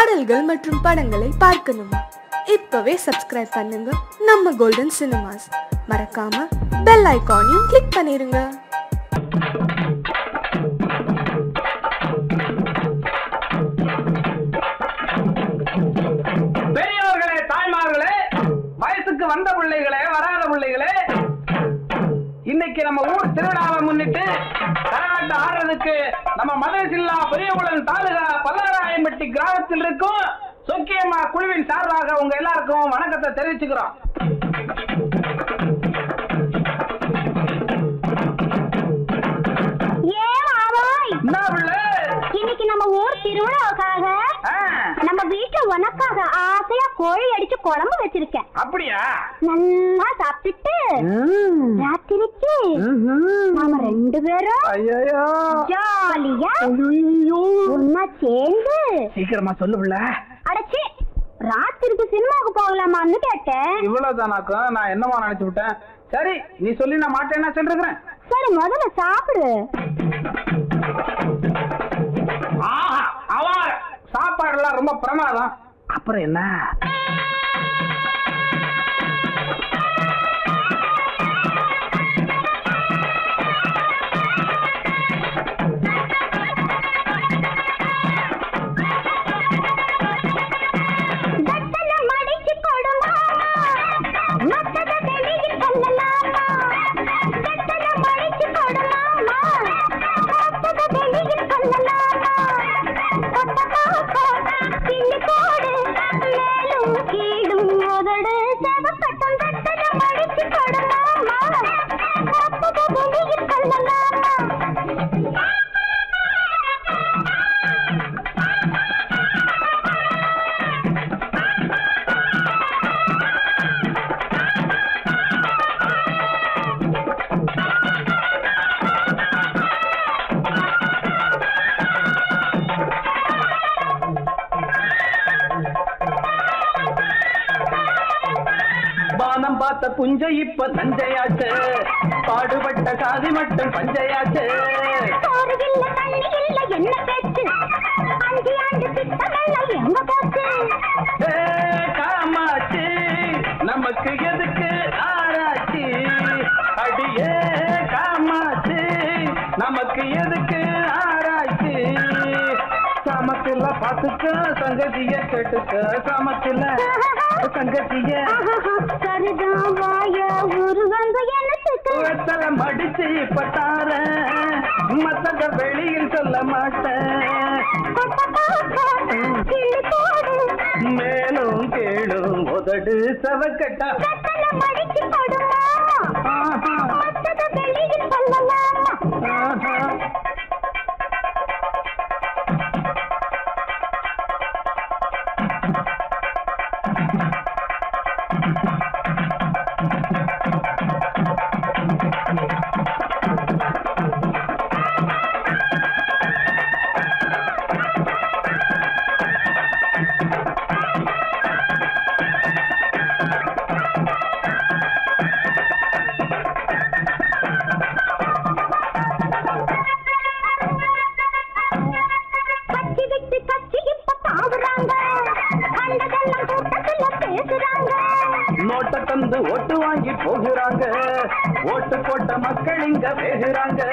பாடல்கள் மற்றும் படங்களை பார்க்கணுமா? இப்பவே சப்ஸ்கிரைப் பண்ணுங்க நம்ம கோல்டன் சினிமாஸ். மறக்காம பெல் ஐகானையும் கிளிக் பண்ணிருங்க. பெரியவர்களே, தாய்மார்களே, வயசுக்கு வந்த பிள்ளைகளே, வராத பிள்ளைகளே, இன்னைக்கு நம்ம ஊர் திருவிழாவை முன்னிட்டு கரகாட்டம் ஆடுறதுக்கு நம்ம மதுரை ஜில்லா பெரியகுளம் தாலுகா பல்லாராயம்பட்டி கிராமத்தில் இருக்கும் சொக்கியம்மா குழுவின் சார்பாக உங்க எல்லாருக்கும் வணக்கத்தை தெரிவிச்சுக்கிறோம். இன்னைக்கு நம்ம ஊர் திருவிழாவுக்காக நம்ம வீட்டுல உனக்காக ஆசையா கோழி அடிச்சு குழம்பு வச்சிருக்கேன். அப்படியா? நல்லா சாப்பிட்டுட்டு ராத்திரிக்கு நாம ரெண்டு பேரும் ஜாலியா ஒன்னா சேர்ந்து சீக்கிரமா சொல்லுல. அடைச்சி ராத்திரிக்கு சினிமாவுக்கு போகலாமான்னு கேட்டேன். இவ்வளவுதானாக்கும்? நான் என்னவா நினைச்சு விட்டேன். சரி, நீ சொல்லி நான் மாட்டேன்னா சொல்றேன். சரி, முதல்ல சாப்பிடு. சாப்பாடு எல்லாம் ரொம்ப பிரமாதம். அப்புறம் என்ன? பானம் பார்த்த புஞ்சை இப்ப தஞ்சையாச்சு, பாடுபட்ட சாதி மட்டும் பஞ்சையாச்சு. காமாச்சு நமக்கு எதுக்கு ஆராய்ச்சி? அடியே காமாச்சு நமக்கு எதுக்கு ஆராய்ச்சி? சமத்துல பாத்துக்க சங்கதிய கேட்டுக்க, சமத்துல சங்கதிய மடிச்சு பட்டார மத்தத வெளியில் சொல்ல மாட்டேன். மேலும் கேளும் உதடு சவக்கட்டா நோட்ட தந்து ஓட்டு வாங்கி போகிறாங்க, ஓட்டு போட்ட மக்கள் இங்க வேகிறாங்க.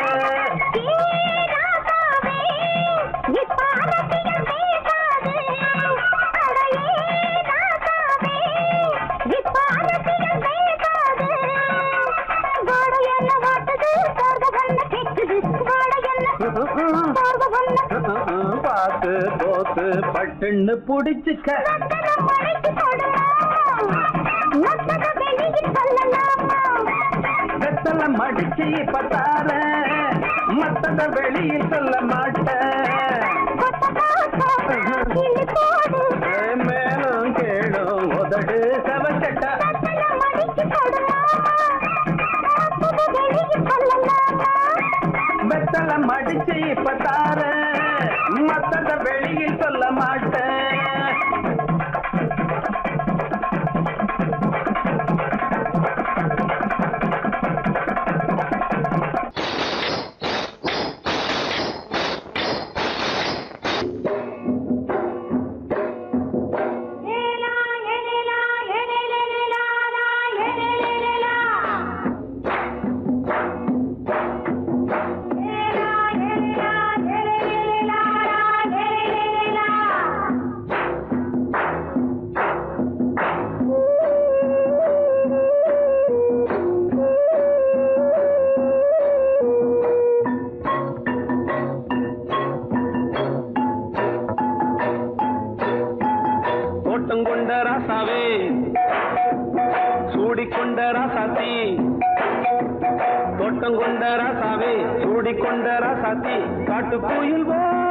பாத்து போத்து பட்டுன்னு புடிச்சுக்க, வெத்தல மடிச்சு பத்தார மத்தத வெளியில் சொல்ல மாட்டேன். மேலும் கேளும் உதடு சவக்கட்டா வெத்தல மடிச்சு பத்தார மத்தத வெளியில் சொல்ல மாட்டேன். தோட்டம் கொண்ட ராசாவே சூடிக்கொண்ட ராசாத்தி தோட்டம் கொண்ட ராசாவே சூடிக்கொண்ட ராசாத்தி காட்டு கோயில்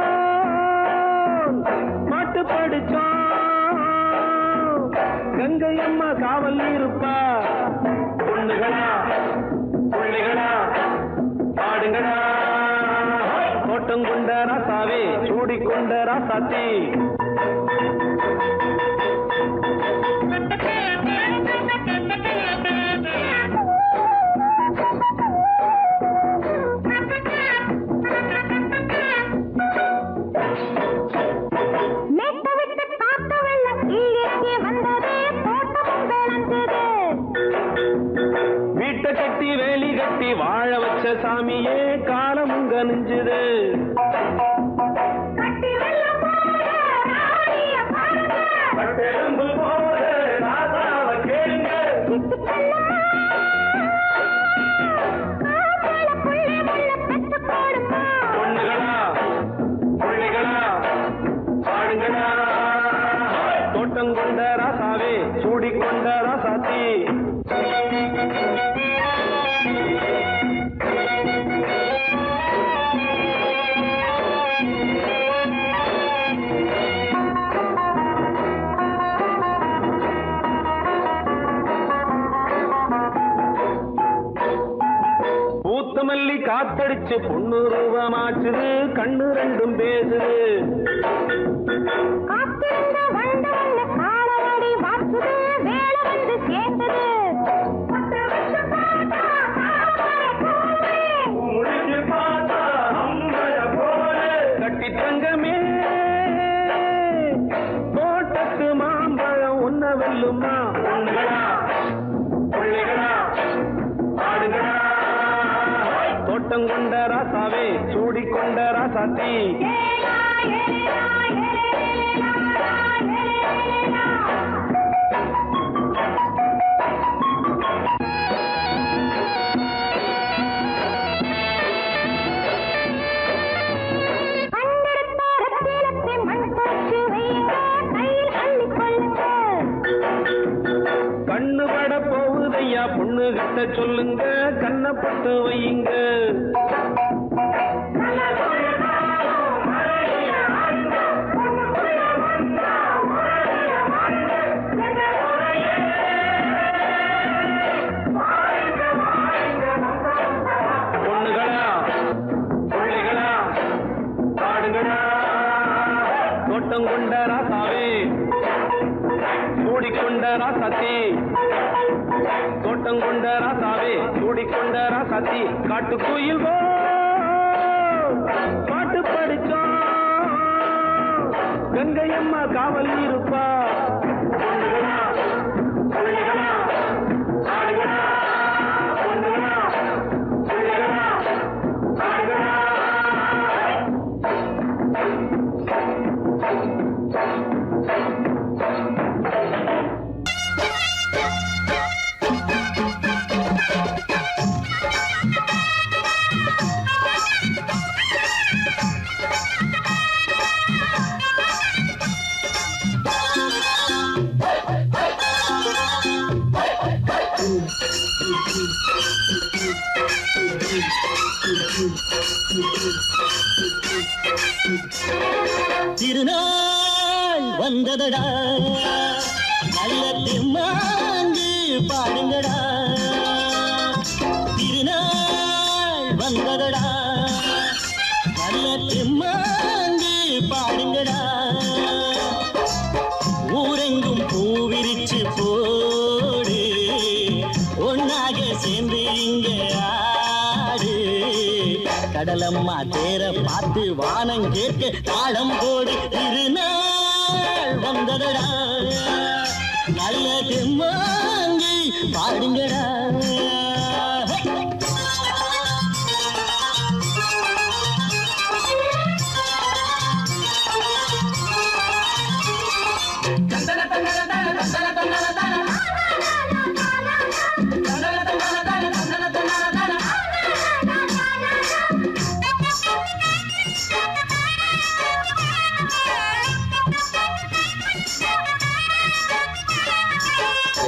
மாட்டு படிச்சோம் கங்கை அம்மா காவல் இருப்பா பொண்ணுகளா பிள்ளைகளா பாடுங்களா தோட்டம் கொண்ட ராசாவே சூடிக்கொண்ட ராசாத்தி வீட்டை கட்டி வேலி கட்டி வாழ வச்ச சாமியே காலம் கனிஞ்சுது பொண்ணுகளா பிள்ளைகளா பாடுங்களா தோட்டம் கொண்ட ராசாவே சூடிக்கொண்ட ராசாத்தி பூத்தமல்லி காத்தடிச்சு பொண்ணு ரூபமாச்சுது கண்ணு ரெண்டும் பேசுது கட்டி தங்கமே தோட்டத்து மாம்பழம் உன்ன வெல்லுமா பொண்ணுகளா பிள்ளைகளா ஆடுகளா தோட்டம் கொண்ட ராசாவே சூடிக்கொண்ட ராசாத்தி கண்ணு பட போகுதையா பொண்ணு கிட்ட சொல்லுங்க கண்ணப்பட்டு வையுங்க பொண்ணுகளா பிள்ளைகளா பாடுங்களா தோட்டம் கொண்ட ராசாவே சூடிக்கொண்ட ராசாத்தி தோட்டம் கொண்ட ராசாவே சூடிக்கொண்ட ராசாத்தி காட்டு கோயில் பாட்டு படிச்சோம் கங்கை அம்மா காவல் இருப்பா பொண்ணுகளா பிள்ளைகளா ஆடுகளா பொண்ணுகளா பிள்ளைகளா ஆடுகளா திருநாள் வந்ததடா நல்ல தெம்மாங்கு பாடுங்கடா திருநாள் வந்ததடா நல்ல தெம்மாங்கு பாடுங்கடா ஊரெங்கும் பூவிரிச்சு போடு ஒன்னாக சேர்ந்து இங்க ஆடு கடலம்மா தேர பார்த்து வானம் கேட்க தாளம் போடு திருநாள் வந்ததடா நல்ல தெம்மாங்கி பாடுங்கடா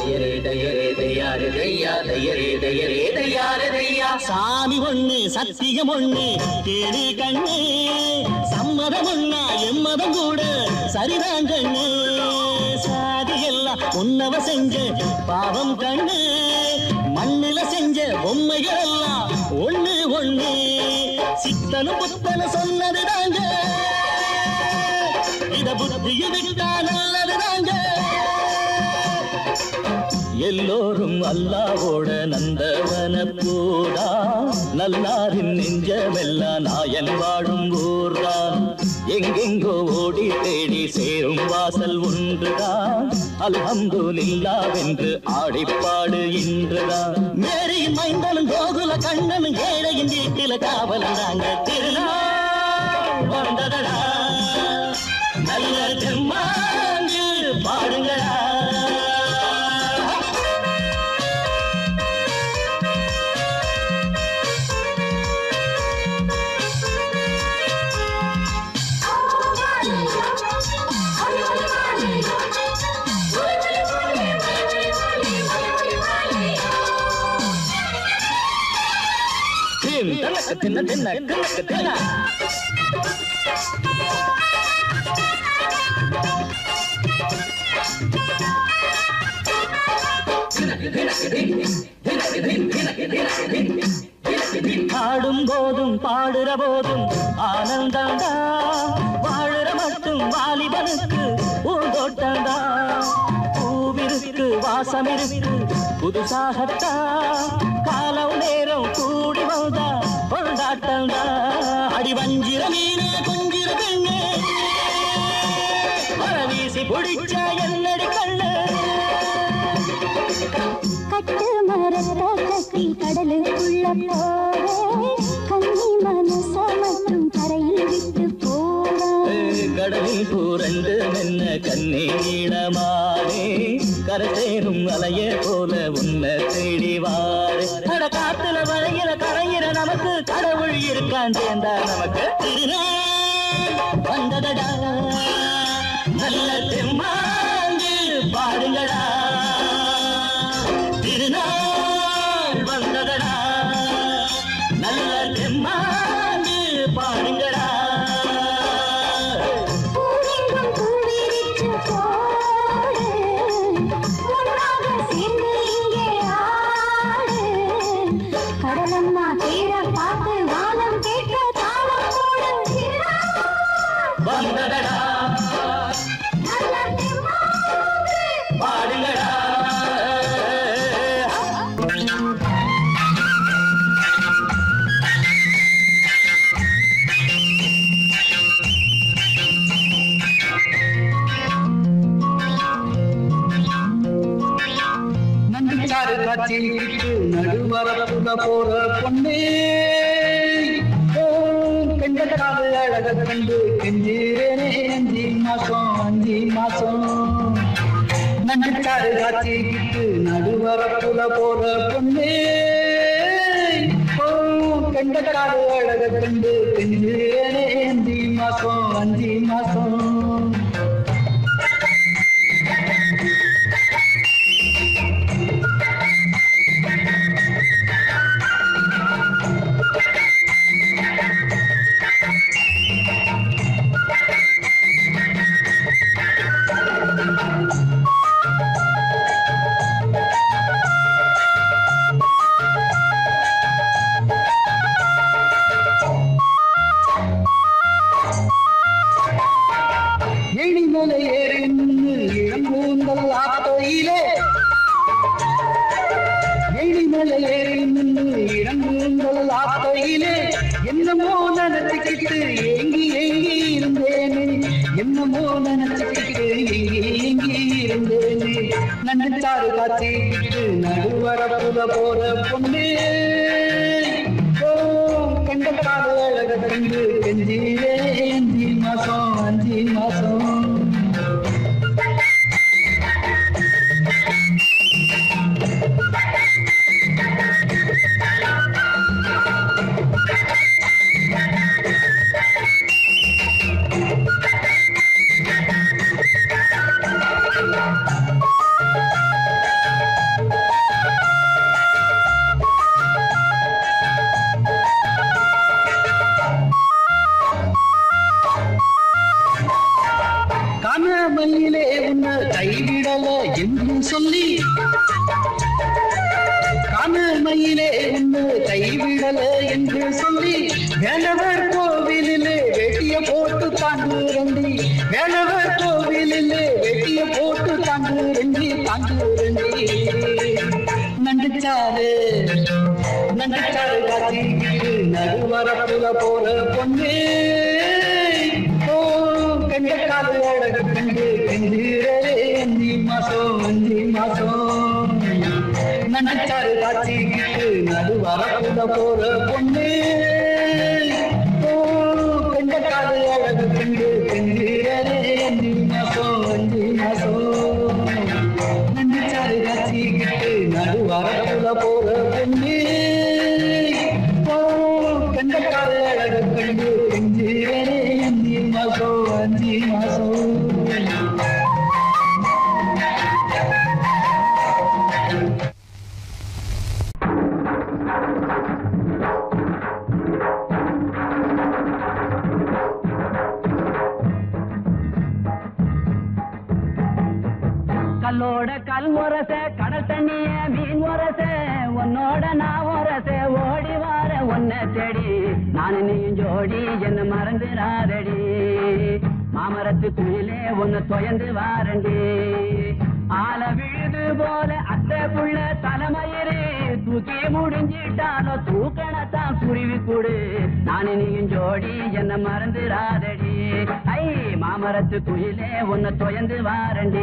சாமி ஒண்ணு சத்தியம் ஒண்ணு கேடு கண்ணு சம்மதம் ஒண்ணா எம்மதம் கூட சரிதான் கண்ணு சாதி எல்லாம் உன்னவ செஞ்ச பாவம் கண்ணு மண்ணில செஞ்ச பொம்மைகள் எல்லாம் ஒண்ணு ஒண்ணு சித்தனும் புத்தனும் சொன்னது தாங்க இத புத்திய விட்டா நல்லது தாங்க எல்லோரும் அல்லாவோட நந்தவன பூடா நல்லாரின் நெஞ்சமெல்லாம் நாயன் வாழும் ஊர்தான் எங்கெங்கோ ஓடி தேடி சேரும் வாசல் ஒன்றுதான் அல்ஹம்துலில்லாஹ் என்று ஆடிப்பாடு இன்றுதான் மேரியின் மைந்தனும் கோகுல கண்ணனும் ஏழையின் வீட்டில காவலந்தாங்க திருநாள் வந்ததடா நல்ல தெம்மாங்கு பாடுங்களா தின்ன தின்ன கிழக்கு தின்ன பாடும் போதும் பாடுற போதும் ஆனந்தந்தா வாழுற மட்டும் வாலிபனுக்கு பூந்தோட்டந்தா பூவிருக்கு வாசம் இருக்கு புதுசாகத்தா காலம் நேரம் கூடி வந்தா கொண்டாட்டந்தா அடி வஞ்சிர மீன கொஞ்சிர பெண்ணு வீசி பிடிச்ச என்னடி கண்ணு கட்டு மரத்த கட்டி கடலுக்குள்ள போவே கண்ணி மனச மட்டும் கரையில் விட்டு போவே கடலில் பூரண்டு நின்ன கண்ணீளமானே கரசேரும் அலைய போல உன்னை தேடி வாரே கட காத்துல வளையில கரையிற நமக்கு கடவுள் இருக்கான் சேர்ந்தா நமக்கு வந்ததடா நல்ல தெம்மாங்கு பாடுங்கடா திருநாள் வந்ததடா நல்ல தெம்மாங்கு பாடுங்கடா கடலம்மா தீர பார்த்து வானம் கேட்க தாளம் போடு வந்ததடா பாடுங்கடா நம்பிச்சாறு காட்சிக்கு நடுவரப்புல போற பொண்ணே பெண்களுக்காக அழக கண்டு கெஞ்சிரேனே 5 மாசம் நம்பிச்சாறு காட்சிக்கு நடுவரப்புல போற பொண்ணே பெண்களுக்காக அழக கண்டு கெஞ்சிரேனே 5 மாசம் எழிமலை ஏறி நின்று இளங்கூந்தல் ஆத்தையிலே எழிமலை ஏறி நின்று இளங்கூந்தல் ஆத்தையிலே என்னமோ நினைச்சுக்கிட்டு ஏங்கி ஏங்கி இருந்தேனே என்னமோ நினைச்சுக்கிட்டு ஏங்கி இருந்தேனே நன்றாறு காட்சிக்கிட்டு நடுவரப்புல போற பொண்ணே கண்டக்கால அழக கண்டு கெஞ்சிலே 5 மாசம் மயிலே உன்னை கைவிடல என்று சொல்லி காணல் மயிலே உன்னை கைவிடல என்று சொல்லி வேலவர் கோவிலிலே வெட்டிய போட்டு தாங்குரண்டி வேலவர் கோவிலிலே வெட்டிய போட்டு தாங்குரண்டி தாங்குரண்டி நண்டுச்சாரு நண்டுச்சாரு காத்திருக்கு நடுவரப்புல போற பொண்ணு ஓ கண்டக்காது அழகு கண்டு கண்டிரே அஞ்சி மாசம் நண்டுச்சாரு காத்திருக்கு நடுவரப்புல போற பொண்ணு ஓ கண்டக்காது அழகு கண்டு கண்டிரே அஞ்சி மாசம் நண்டுச்சாரு காத்திக்கிட்டு நடுவரப்புல போற பொண்ணு ஓ கண்டக்காது அழகு கண்டு கண்டிரே அஞ்சி மாசம் கல்லோட கல் முரச கடல் தண்ணிய மீன் முரச உன்னோட நான் முரச ஓடி வார ஒன்ன தேடி நானு நீயும் ஜோடி என்ன மறந்துடாதடி மாமரத்து குயிலே ஒன்னு தொயந்து வாரண்டி ஆல விழுது போல அத்தை புள்ள தலைமயிறு தூக்கி முடிஞ்சிட்டாலோ தூக்கணத்தான் குருவி கூடு நானு நீயும் ஜோடி என்ன மறந்துடாதடி ஐ மாமரத்து குயிலே ஒன்னு தொயந்து வாரண்டி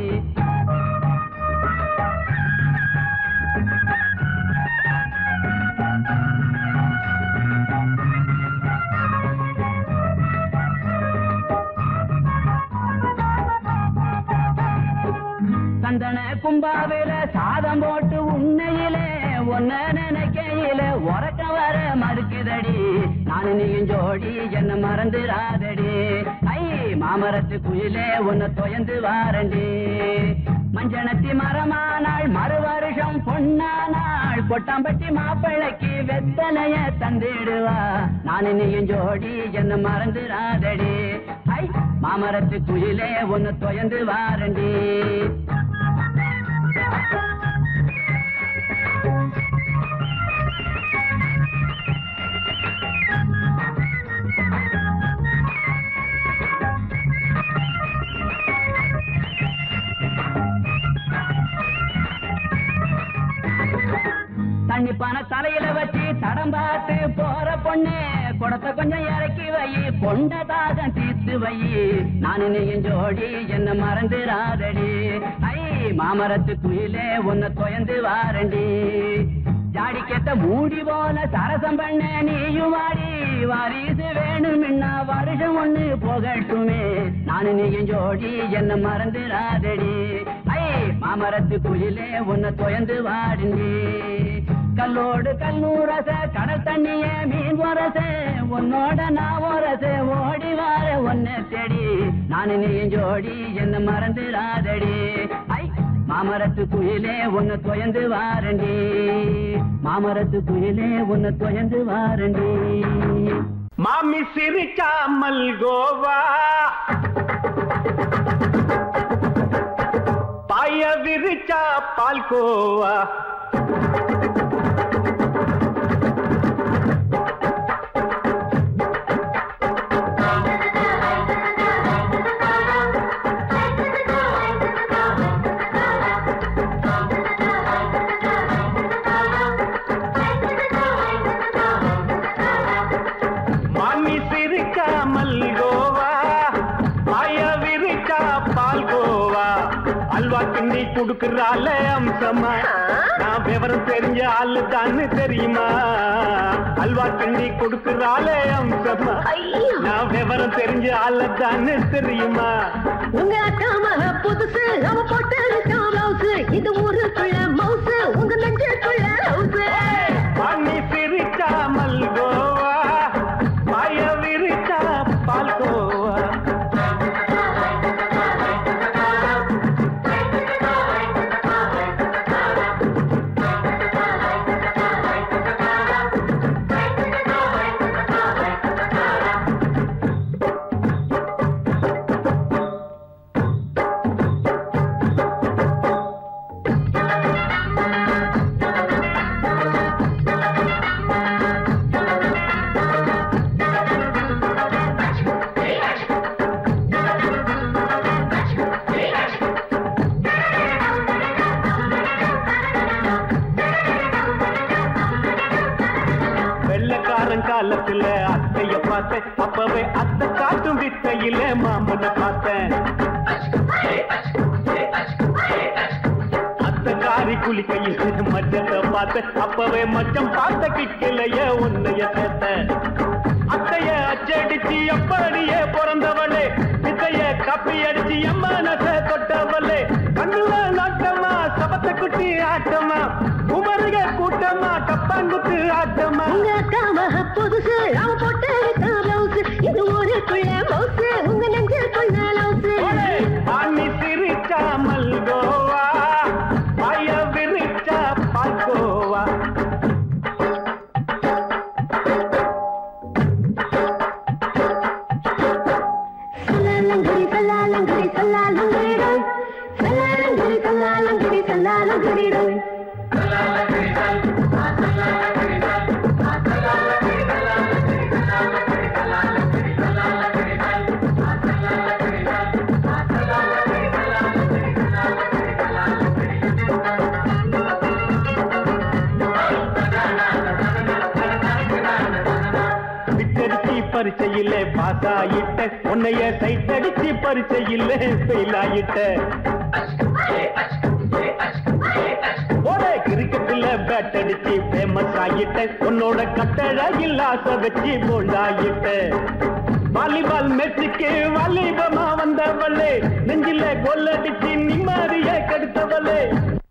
சந்தன கும்பாவில சாதம் போட்டு உன்னையிலே ஒன்ன நினைக்கையில உறக்க வர மறுக்குதடி நானு நீயும் ஜோடி என்ன மறந்துடாதடி ஐ மாமரத்து குயிலே ஒன்னு தொயந்து வாரண்டி மஞ்சனத்தி மரமானாள் மறு வருஷம் பொன்னானாள் கொட்டாம்பட்டி மாப்பிள்ளைக்கு வெத்தலைய தந்திடுவா நானு நீயும் ஜோடி என்ன மறந்துடாதடி ஐ மாமரத்து குயிலே ஒன்னு தொயந்து வாரண்டி தண்ணி பான தலையில வச்சு தடம் பார்த்து போற பொண்ணு குடத்தை கொஞ்சம் இறக்கி வை பொண்ட தாகம் தீர்த்து வை நானு நீயும் ஜோடி என்ன மறந்துடாதடி ஐ மாமரத்து குயிலே உன்னை தொயந்து வாரண்டி ஜாடி கேட்ட மூடி போல சரசம் பண்ண நீயும் வாடி வாரிசு வேணும்னா வருஷம் ஒண்ணு போகட்டுமே நானு நீயும் ஜோடி என்ன மறந்துடாதடி ஐ மாமரத்து குயிலே உன்னை தொயந்து வாரண்டி கல்லோடு கல்லூரச கடல் தண்ணிய மீன் வரச உன்னோட நான் வரச ஓடி வார ஒன்ன தேடி நானு நீயும் ஜோடி என்ன மறந்துடாதடி ஐ மாமரத்து குயிலே உன்னை தொயந்து வாரண்டி மாமரத்து குயிலே உன்னை தொயந்து வாரண்டி மாமி சிரிக்காமல் கோவா பாய விரிச்சா பால்கோவா குடுக்கறால அம்சமா நான் விவரம் தெரிஞ்ச ஆளு தான்னு தெரியுமா அல்வா கிண்டி குடுக்கறால அம்சமா நான் விவரம் தெரிஞ்ச ஆளு தான்னு தெரியுமா உங்க அக்காம புதுசு அவ போட்டு இது ஊருக்குள்ள மவுசு உங்க நெஞ்சுக்குள்ள ஹவுசு பண்ணி சிரிக்காமல் கோவா மாய விரிச்சா பால்கோவா குளிக்கையில் மச்சத்தை பார்த்த அப்பவே மச்சம் பார்த்த கிக்கலைய உன்னைய சேர்த்த அத்தைய அச்சடிச்சு அப்படியே பிறந்தவளே வித்தைய கப்பி அடிச்சு எம்மனச தொட்டவளே கண்ணுல நாட்டமா சபத்தை குட்டி ஆட்டமா குமருக கூட்டமா கப்பாங்குத்து ஆட்டமா உங்க காம புதுசு அவ போட்டு பிளவுஸ் இது ஊருக்குள்ள மவுசு உங்க நெஞ்சுக்குள்ள லவுசு ஆணி சிரிச்சா மல்கோவா பாய விரிச்சா பால்கோவா சல்லாலங்கடி சல்லாலங்கடி சல்லாலங்கடி டோய் சல்லாலங்கடி சல்லாலங்கடி சல்லாலங்கடி டோய் பரிச்சையிலே பாசாயிட்ட உன்னைய சைட் அடிச்சு பரிச்சையிலே ஃபெயில் ஆயிட்ட கிரிக்கெட்ல பேட் அடிச்சு ஃபேமஸ் ஆயிட்ட உன்னோட கட்டழகில் ஆசை வச்சு போண்டாயிட்ட வாலிபால் மேட்சுக்கு வாலிபமா வந்தவளே நெஞ்சில கோல் அடிச்சு நிம்மதியை கெடுத்தவளே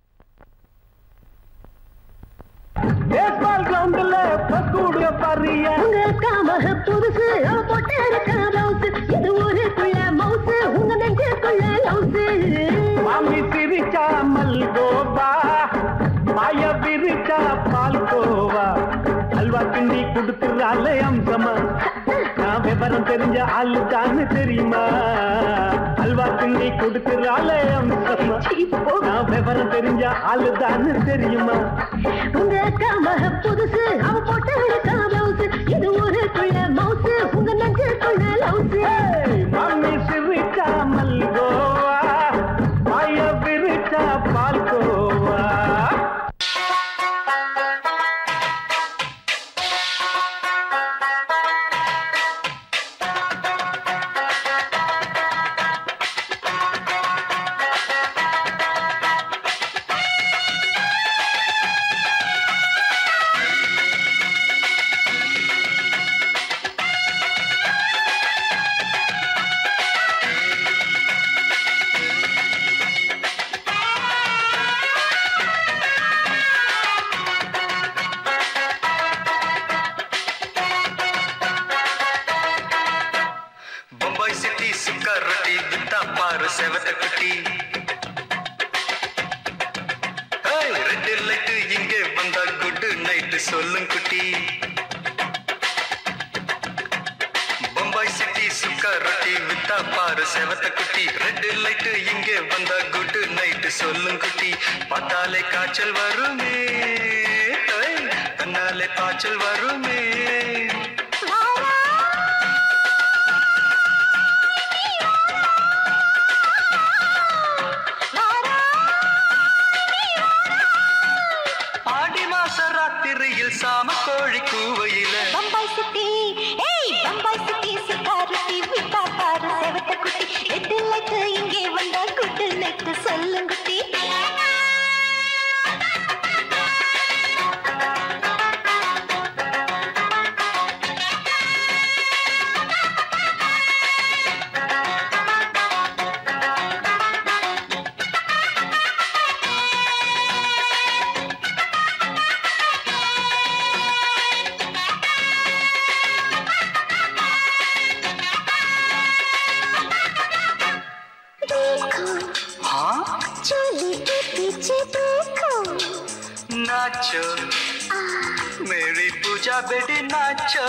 பேஸ்பால் கிரவுண்ட்ல பக்கூடுற பாரியா உங்க காம புதுசு அவ போட்டு பிளவுஸ் இது ஊருக்குள்ள மவுசு உங்க நெஞ்சுக்குள்ள லவுசு மாமி சிரிச்சா மல்கோவா மாய விரிச்சா பால்கோவா அல்வா கிண்டி கொடுத்துறாளே அம்சமா நான் விவரம் தெரிஞ்ச ஆளு தான்னு தெரியுமா அல்வா கிண்டி கொடுத்துறாளே அம்சமா நான் விவரம் தெரிஞ்ச ஆளு தான்னு தெரியுமா உங்க காம புதுசு அவ போட்டு பிளவுஸ் இது ஊருக்குள்ள மவுசு உங்க நெஞ்சுக்குள்ள லவுசு மாமி சிரிச்சா மல்கோவா மாய விரிச்சா பால்கோவா செவத்த குட்டி ரெட் லைட் இங்கே வந்தா குட் நைட் சொல்லும் குட்டி பம்பாய் சிட்டி சுக்கா ரொட்டி வித்தா பாரு செவத்த குட்டி ரெட் லைட் இங்கே வந்தா குட் நைட் சொல்லும் குட்டி பார்த்தாலே காய்ச்சல் வருமே தன்னாலே பாய்ச்சல் வருமே சாம கோழி கூவையில பம்பாய் சிட்டி பம்பாய் சிட்டி சிக்காரத்தி விட்டா பாரு செவத்த குட்டி ரெட் லைட் இங்கே வந்தா குட் நைட் சொல்லும் குட்டி नाचो मेरी पूजा बेटी नाचो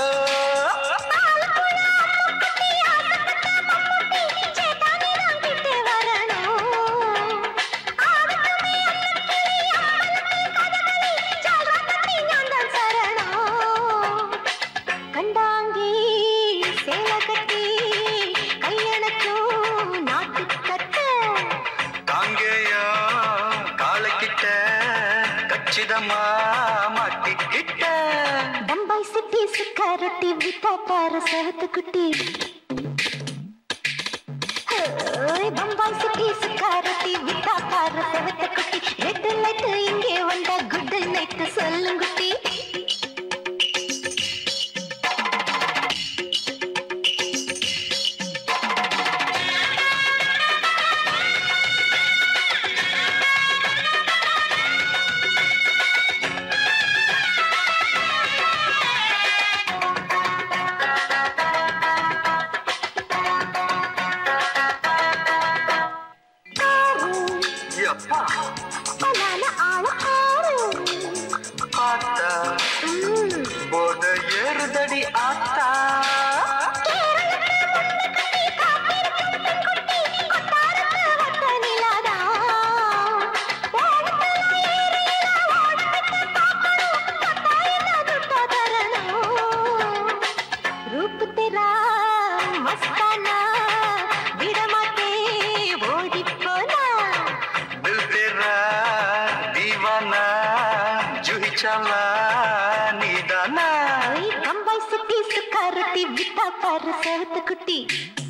बम्बई सिटी सिक्योरिटी बिता पार सेवत कुटी बम्बई सिटी सिक्योरिटी बिता पार सेवत कुटी रेड लाइट எப்பா பலான ஆள ஆறு பார்த்தா போத ஏறுதடி ஆத்தா குட்டி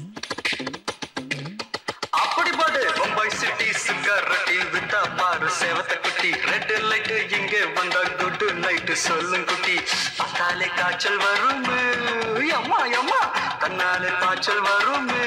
அப்படி பாடு பம்பாய் சிட்டி சிகரெட்டி வித்தா பாரு சேவத்த குட்டி ரெட் லைட் இங்கே வந்தா குட் நைட் சொல்லும் குட்டி பார்த்தாலே காய்ச்சல் வருமே அம்மா அம்மா தன்னாலே காய்ச்சல் வருமே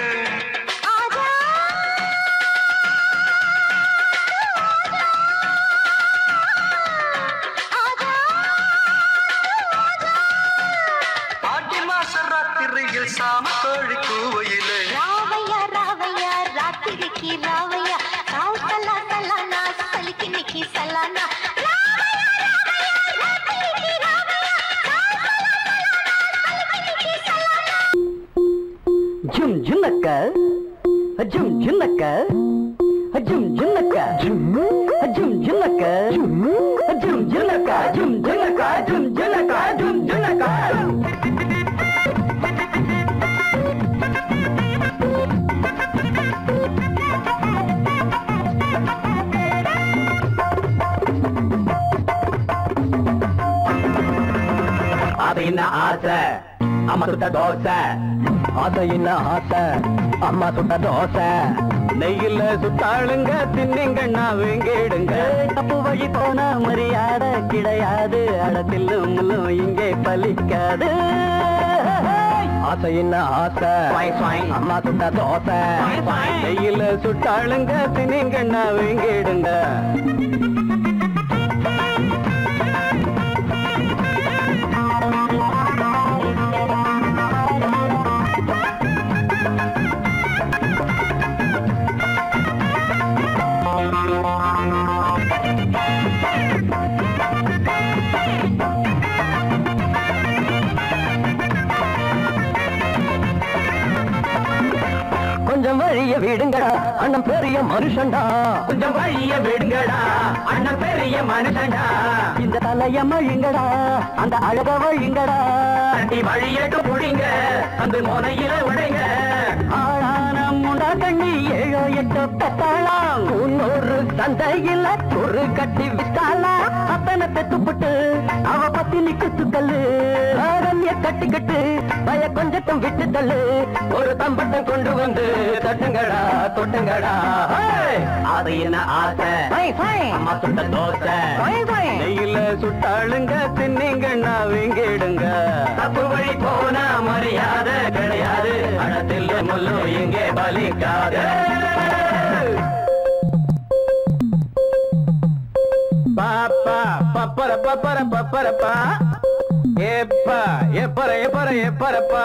சாம கோழி கூவையிலே ராவையா ராவையா ராத்திரிக்கு ராவையா சாவு சலா சலானா சலிக்கு நிக்கி சலானா ஜும் ஜுன்னக்க ஜும் ஜுன்னக்க ஜும் ஜுன்னக்க ஜும் ஜுன்னக்க ஜும் ஜுன்னக்க ஜும் ஜுன்னக்க ஜும் ஜுன்னக்க ஜும் ஜுன்னக்க அது என்ன ஆசை அம்மா சுட்ட தோசை அது என்ன ஆசை அம்மா சுட்ட தோசை நெய்யில சுத்தாளுங்க தின்னிங்கண்ணா வேங்கிடுங்க தப்பு வழி போனா மரியாதை கிடையாது அடத்தில்லும் இங்கே பலிக்காது ஆசை என்ன ஆசை அம்மா சுட்ட தோசை நெய்யில சுத்தாளுங்க தின்னிங்கண்ணா வேங்கிடுங்க கொஞ்சம் வழிய விடுங்கடா அண்ணன் பெரிய மனுஷன்டா கொஞ்சம் வழிய விடுங்கடா அண்ணன் பெரிய மனுஷன்டா இந்த தலைய மழிங்கடா அந்த அழக வழிங்கடா அண்டி வழியட்டு புடிங்க அந்த முனையில உடைங்க ஆளான முண்டா கண்ணி 7 8 பெத்தாளாம் இன்னொரு சந்தையில ஒரு கட்டி வித்தாளா அப்பனை பெத்துப்புட்டு அவ பத்தி நிக்குத்துக்கல்லு ஆரண்ய கட்டிக்கிட்டு பய கொஞ்சட்டும் விட்டு தள்ளு ஒரு தம்பட்டம் கொண்டு வந்து தட்டுங்கடா தொட்டுங்கடா அது என்ன ஆசை அம்மா சுட்ட தோசை நெய்யில சுட்டாளுங்க தின்னிங்கண்ணா வீங்கிடுங்க தப்பு வழி போனா மரியாதை கிடையாது அடத்தில் முள்ளு இங்கே பலிக்காது பாப்பா பப்பர பப்பர பப்பரப்பா எப்பா எப்பர எப்பர எப்பரப்பா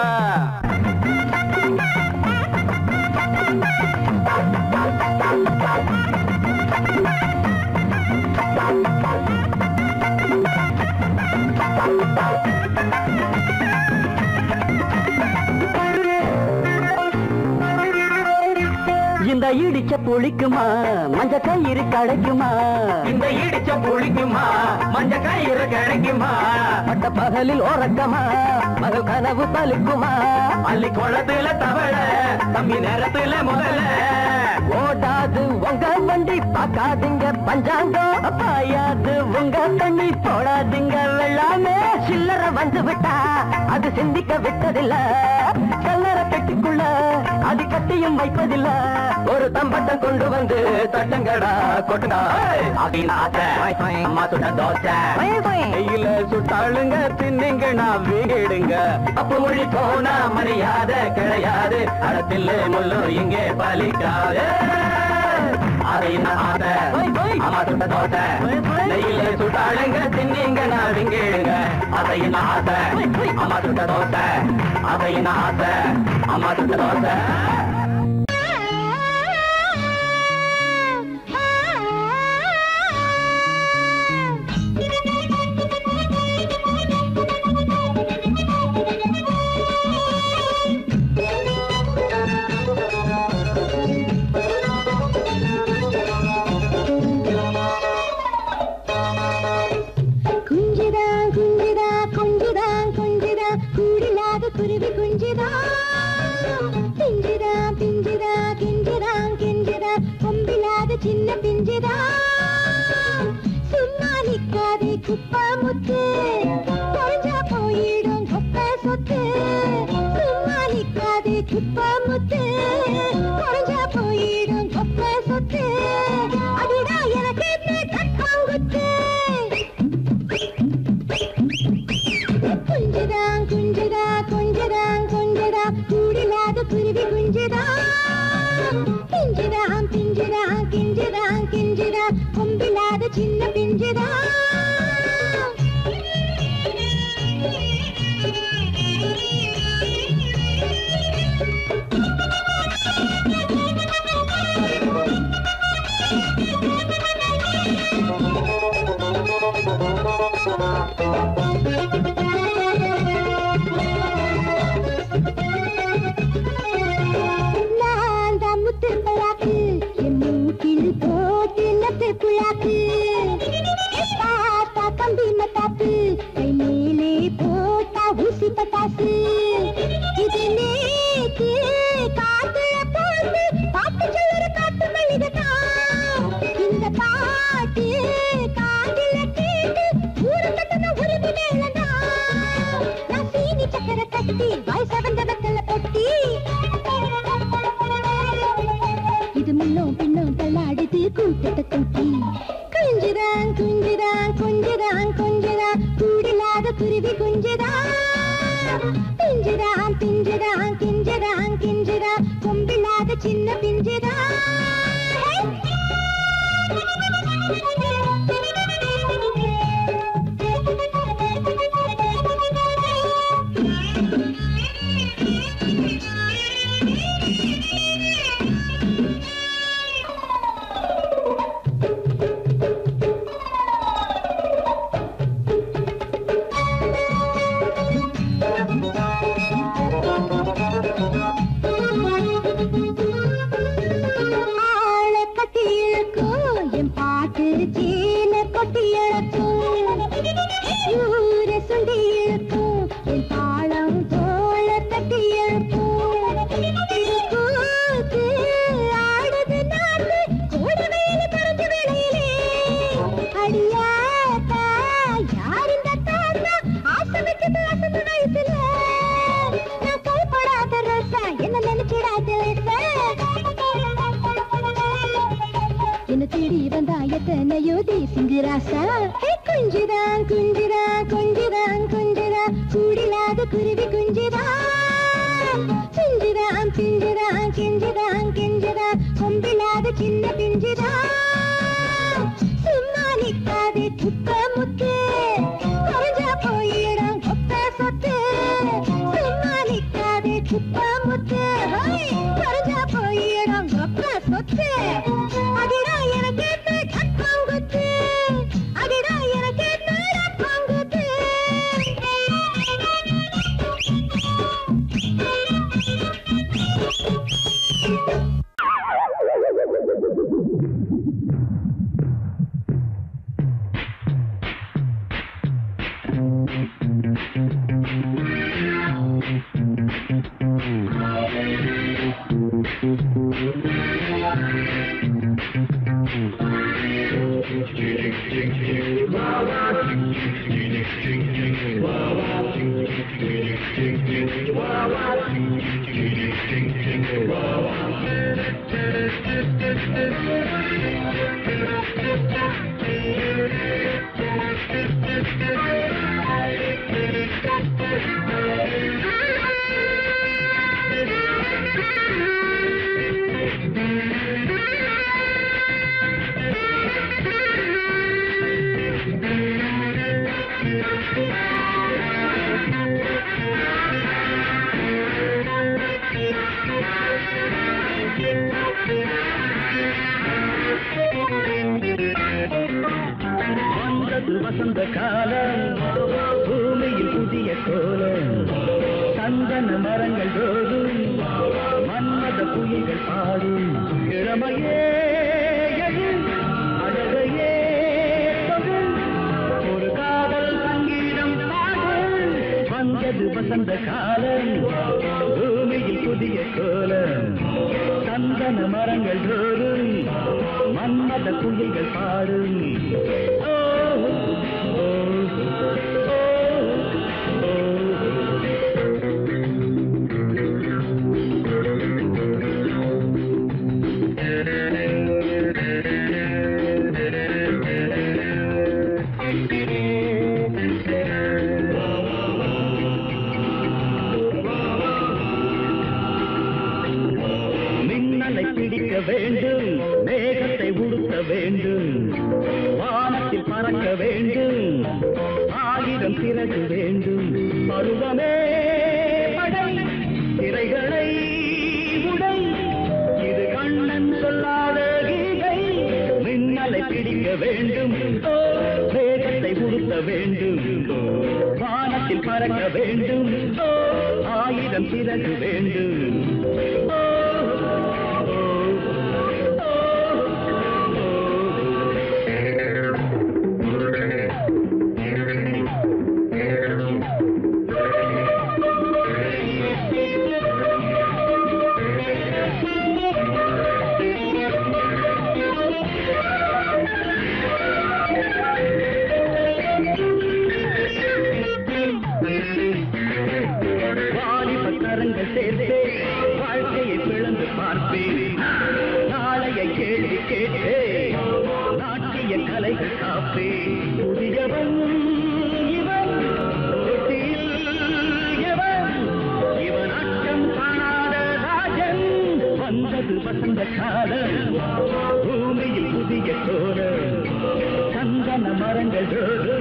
இந்த இடிச்ச புளிக்குமா மஞ்ச கயிறு கிடைக்குமா இந்த இடிச்ச புளிக்குமா மஞ்ச கயிறு கிடைக்குமா பட்ட பகலில் ஓரக்கமா மகள் கனவு பலிக்குமா அள்ளி குளத்துல தவள தம்பி நேரத்துல முதல்ல ஓடாது உங்க வண்டி பார்க்காதீங்க பஞ்சாங்கம் பாயாது உங்க தண்ணி போடாதீங்க வெள்ளாமே சில்லற வந்து விட்டா அது சிந்திக்க விட்டதில்ல கல்லற பெட்டிக்குள்ள அது கட்டியும் வைப்பதில்ல ஒரு தம்பட்டம் கொண்டு வந்து தட்டங்கடா கொட்டுடா அம்மா சுட்ட தோசை நெய்யில சுட்டாளுங்க தின்னிங்க நான் வீடுங்க அப்ப மொழி போனா மரியாதை கிடையாது அடத்தில் முள்ளு இங்கே பலிக்காது அதை ஆசை அம்மா சுட்ட தோசை நெய்யில சுட்டாளுங்க தின்னிங்க நான் விங்கிடுங்க அதை ஆசை அம்மா சுட்ட தோசை அதை ஆசை அம்மா சுட்ட தோசை சின்ன பிஞ்சுதான் சும்மா நிக்காதே குப்பா முத்து குறைஞ்சா போயிடும் கொப்ப சொத்து சும்மா நிக்காதே குப்பா முத்து குறைஞ்சா போயிடும் கொப்ப சொத்து அடிடா எனக்கு கட்டாங்குத்து குஞ்சுதான் குஞ்சுதா கொஞ்சதான் கொஞ்சதா கூடிலாத குருவி குஞ்சுதான் பிஞ்சுதான் பிஞ்சுதான் கிஞ்சுதான் கிஞ்சுதா கொம்பிலாத சின்ன பிஞ்சுதான் இது முன்னும் பின்னும் தள்ளாடுது கூட்டத்தை கூட்டி குஞ்சுதான் குஞ்சுதான் கொஞ்சதான் கொஞ்சதான் கூடிலாத குருவி குஞ்சுதான் பிஞ்சுதான் பிஞ்சுதான் கிஞ்சுதான் கிஞ்சுதான் கொம்பிலாத சின்ன பிஞ்சுதான் குஞ்சுதான் குஞ்சுதான் கொஞ்சதான் கொஞ்சதான் கூடிலாத குருவி குஞ்சுதான் பிஞ்சுதான் பிஞ்சுதான் கெஞ்சுதான் கெஞ்சுதான் கொம்பிலாத சின்ன பிஞ்சுதான் சும்மா நிக்காதே குப்ப முத்து குறைஞ்சா போயிடும் கொப்ப சொத்து சும்மா நிக்காதே குப்ப முத்து குறைஞ்சா போயிடும் கொப்ப சொத்து அதிடா எனக்கு கட்டாங்குத்து அதிடா எனக்கு கட்டாங்குத்து வசந்த காலம் பூமியில் புதிய கோலம் சந்தன மரங்கள் தோறும் மன்மத புயல்கள் பாடும் இளமையே அழகையே ஒரு காதல் சங்கீதம் பாடும் வந்தது வசந்த காலம் பூமியில் புதிய கோலம் சந்தன மரங்கள் தோறும் மன்மத பாடும் வேண்டும் மேகத்தை உடுத்த வேண்டும் வானத்தில் பறக்க வேண்டும் ஆயிரம் சிறகு வேண்டும் பருவமே படை திரைகளை உடை இது கண்ணன் சொல்லாத கீதை மின்னலை பிடிக்க வேண்டும் மேகத்தை உடுத்த வேண்டும் வானத்தில் பறக்க வேண்டும் ஆயிரம் சிறகு வேண்டும் வாழ்க்கையை பிளந்து பார்ப்பேன் நாளைய கேள்வி கேட்டே நாட்டிய கலைகள் காப்பேன் புதியவன் இவன் இவன் அச்சம் காணாத ராஜன் வந்தது வசந்த காலம் பூமியில் புதிய சோழ சந்தன மரங்கள்